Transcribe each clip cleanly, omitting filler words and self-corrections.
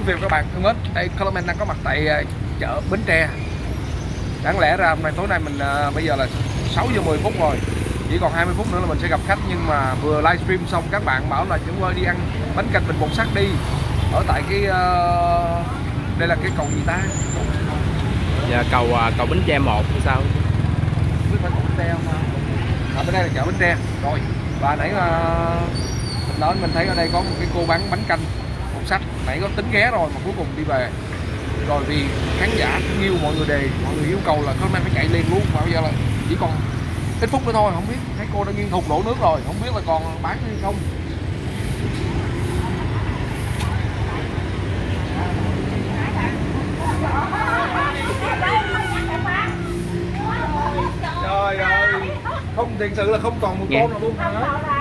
Việt các bạn thân mến, đây Colorman đang có mặt tại chợ Bến Tre. Đáng lẽ ra hôm nay tối nay mình bây giờ là 6 giờ 10 phút rồi, chỉ còn 20 phút nữa là mình sẽ gặp khách, nhưng mà vừa livestream xong các bạn bảo là chúng ơi đi ăn bánh canh vịt bột sắt đi, ở tại cái đây là cái cầu gì ta? Dạ, cầu Bến Tre 1 hay sao? Không biết phải cầu Bến Tre không? Bên đây là chợ Bến Tre rồi. Và nãy mình nói mình thấy ở đây có một cái cô bán bánh canh bột sắt, nãy có tính ghé rồi mà cuối cùng đi về rồi, vì khán giả cũng yêu mọi người yêu cầu là hôm nay phải chạy liền luôn, mà bây giờ là chỉ còn ít phút nữa thôi. Không biết thấy cô đã nghiêng thục đổ nước rồi, không biết là còn bán hay không. Trời ơi, không, thiệt sự là không còn một con nào luôn hả?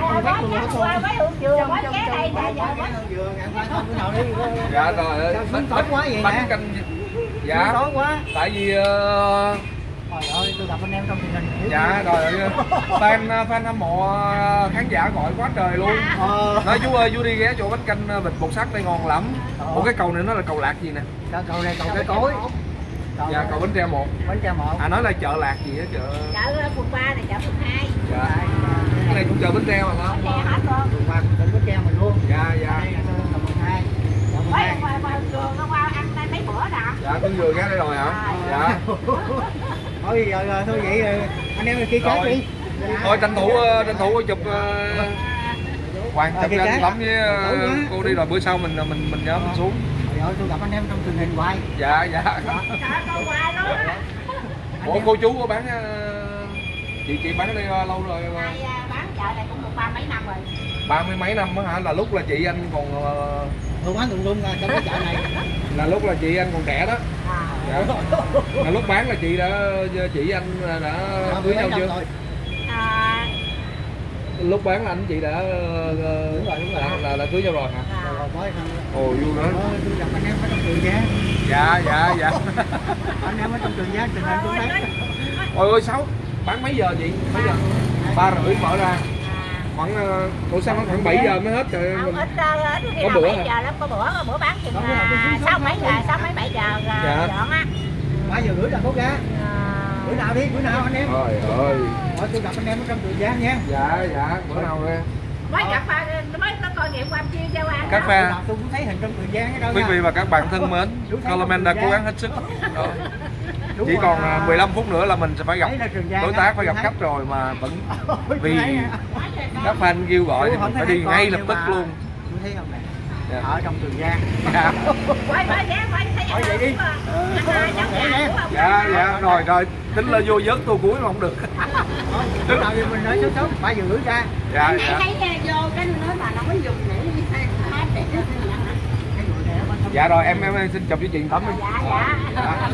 Dạ rồi, bánh canh. Dạ, tại vì trời ơi, tôi gặp anh em trong truyền hình. dạ rồi, fan hâm mộ khán giả gọi quá trời luôn. Nói chú ơi, chú đi ghé chỗ bánh canh vịt bột sắt đây ngon lắm. Ủa cái cầu này nó là cầu Lạc gì nè? Cầu này cầu Cái Cối. Dạ, cầu Bến Tre 1. Bến Tre 1. À, nói là chợ Lạc gì á, chợ phường 3 này, chợ phường 2. Dạ. Cái này cũng chợ Bến Tre mà phải không? Hết luôn. Phường 3 tỉnh Bến Tre mình luôn. Dạ dạ. Đây là cầu phường 2. Ngoài trường nó qua ăn đây mấy bữa nè. Dạ, tôi vừa ghé đây rồi hả? Dạ. Thôi giờ thôi vậy anh em kia khác đi. Thôi tranh thủ chụp Hoàng chụp anh Lắm với cô đi, rồi bữa sau mình nhớ mình xuống. Rồi tôi gặp anh em trong truyền hình hoài. Dạ dạ. Ủa cô chú có bán chị bán ở đây lâu rồi? Bán chợ này cũng được 30 mấy năm rồi. 30 mấy năm hả? Là lúc là chị anh còn Tôi bán tùm lum trong cái chợ này. Là lúc là chị anh còn trẻ đó. Dạ. Là lúc bán là chị anh đã cưới nhau chưa? Lúc bán là anh chị đã đúng rồi. Là cưới nhau rồi hả? Ồ, vui nữa. Tôi gặp anh em ở trong Trường Giang. Dạ dạ dạ. Anh em ở trong Trường Giang, Trường Giang tôi thấy. Ôi ơi, sáu bán mấy giờ chị? Mấy giờ? 3:30 mở ra. Khoảng ủa sao khoảng 7 giờ mới hết trời. Không, ít có bữa hả? giờ lắm, có bữa bán chừng 6 mấy giờ, 6 mấy 7 giờ dọn á. 3 giờ rưỡi là có ra. Bữa nào đi, bữa nào anh em? Trời ơi. Tôi gặp anh em ở trong Trường Giang nha. Dạ dạ, bữa nào đi. Mới gặp mới có coi nghiệm qua chiên cho ăn. Các fan, tôi cũng thấy hình trong Trường Giang ở đâu. quý vị và các bạn thân mến, Colorman đã cố gắng hết sức. Chỉ còn 15 phút nữa là mình sẽ phải gặp đối tác, phải gặp khách rồi mà vẫn vì các fan kêu gọi thì mình phải đi ngay lập tức luôn. Tôi thấy không nè, ở trong Trường Giang. Quay vậy đi. Dạ dạ, rồi tính là vô vớt tô cuối mà không được. Lúc nào thì mình nói sớm 3 giờ rưỡi ra. Dạ dạ. Thấy vô cái nữa mà nó mới dùng để Dạ rồi, em xin chụp với chị tấm đi. Dạ.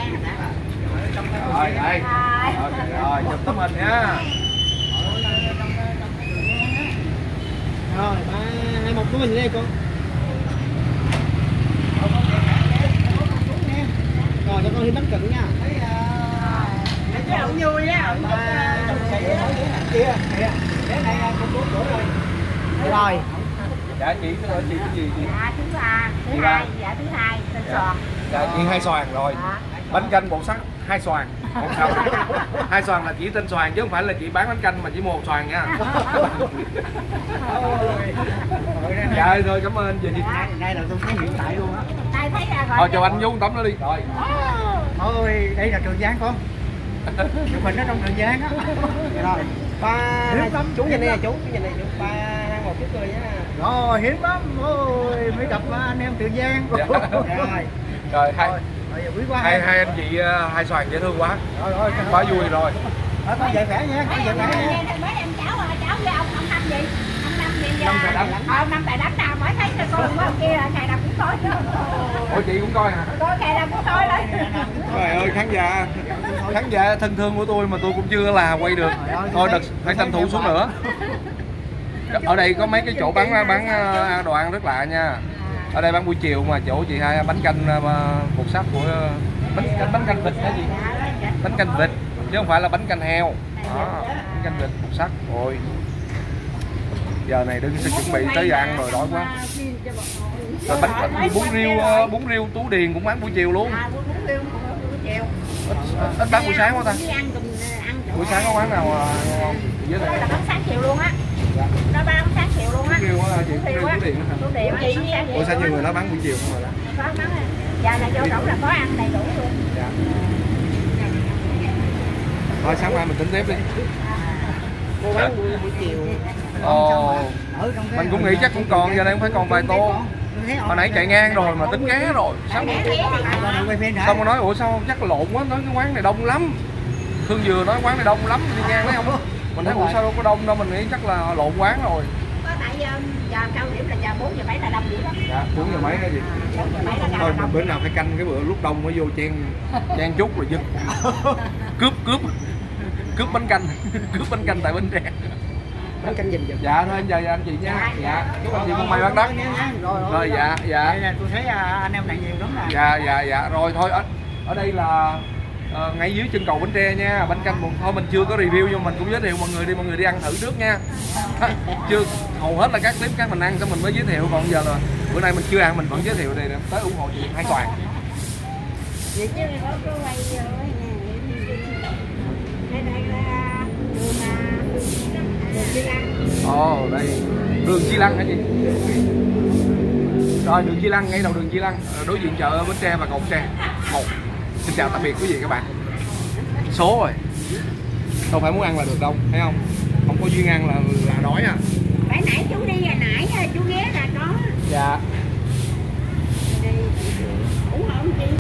Rồi đây. Rồi chụp tấm hình nha. Rồi, 1 của mình đây con. Rồi cho con đi bánh cận nha. Ông vui á, Rồi. Dạ chị cái gì chị? Dạ thứ hai tên Xoàn. Dạ chị Hai Xoàn rồi. Bánh canh bột sắt Hai Xoàn. Hai Xoàn là chỉ tên Xoàn chứ không phải là chị bán bánh canh mà chỉ mua một xoàn nha. Dạ rồi, cảm ơn chị. Đây là tôi thấy hiện tại luôn á. Thôi cho anh vô tấm nó đi. Rồi. Thôi đây là Trường Giang con. Chụp hình ở trong Trường Giang á. Rồi. Chú nhìn đây chú nhìn này chú 3 2 1 chút rồi nha. Rồi hiếm lắm. Ôi mới gặp anh em Trường Giang. Dạ. Rồi. Rồi hai anh chị Hai Xoàn dễ thương quá. Rồi quá vui rồi. Con về khỏe nha, con về khỏe nha. Mấy em cháu với ông Năm gì? Ông Năm gì? Năm tại đánh nào mới thấy con của ông kia ngày nào cũng coi. Ủa chị cũng coi hả? Coi ngày nào cũng coi đấy. Trời ơi, khán giả thân thương của tôi mà tôi cũng chưa là quay được. Thôi đợt phải tranh thủ xuống nữa. Ở đây có mấy cái chỗ bán đồ ăn rất lạ nha. Ở đây bán buổi chiều mà chỗ chị Hai bánh canh bột sắt của bánh canh vịt hay gì? Bánh canh vịt chứ không phải là bánh canh heo. Đó, bánh canh vịt bột sắt. Ôi. Giờ này đừng sẽ chuẩn bị tới giờ ăn rồi, đói quá. Rồi bún riêu Tú Điền cũng bán buổi chiều luôn. Ít bán buổi sáng quá ta. Buổi sáng có quán nào ngon? Giới thiệu. Là bán sáng chiều luôn á. Nó bán sáng chiều luôn á. Riêu á chị, riêu Tú Điền hả? Tú Điền á. Ủa sao nhiều người nó bán buổi chiều không rồi đó? Có bán. Giờ là vô rỗng là có ăn đầy đủ luôn. Dạ. Thôi sáng mai mình tính tiếp đi. Cô bán buổi chiều. Ồ, mình cũng nghĩ chắc cũng còn, giờ đây cũng phải còn vài tô. Hồi nãy chạy ngang rồi mà tính ghé rồi. Xong rồi nói ủa sao chắc lộn quá, nói cái quán này đông lắm. Khương vừa nói quán này đông lắm, đi ngang thấy không? Mình thấy ủa sao đâu có đông đâu, mình nghĩ chắc là lộn quán rồi. Tại giờ cao điểm là giờ 4 giờ 7 là đông dữ lắm. Dạ, 4 giờ mấy đó gì? Thôi mà bữa nào phải canh cái bữa lúc đông mới vô chen chút rồi dứt. Cướp bánh canh, cướp bánh canh tại Bến Tre. Bánh canh giùm. Dạ thôi anh chào anh chị nha. Dạ, chúc anh chị cũng may mắn đất. Rồi dạ. Tôi thấy anh em này nhiều lắm nè. Dạ. Rồi thôi ở đây là ngay dưới chân cầu Bến Tre nha. Bánh canh thôi mình chưa có review nhưng mình cũng giới thiệu mọi người đi ăn thử trước nha. Chưa hầu hết là các clip các mình ăn xong mình mới giới thiệu, còn giờ là bữa nay mình chưa ăn mình vẫn giới thiệu đây tới ủng hộ chị Hai Toàn. Vậy chứ có quay rồi nè. Đây là đường Chi Lăng. Ồ đây đường Chi Lăng hả chị? Rồi đường Chi Lăng, ngay đầu đường Chi Lăng, đối diện chợ Bến Tre và cầu Bến Tre 1. Xin chào tạm biệt quý vị các bạn. Số rồi, đâu phải muốn ăn là được đâu, thấy không? Không có duyên ăn là đói à. Phải nãy chú đi rồi nãy chú ghé là có. Dạ. Đi. Ủa không chị?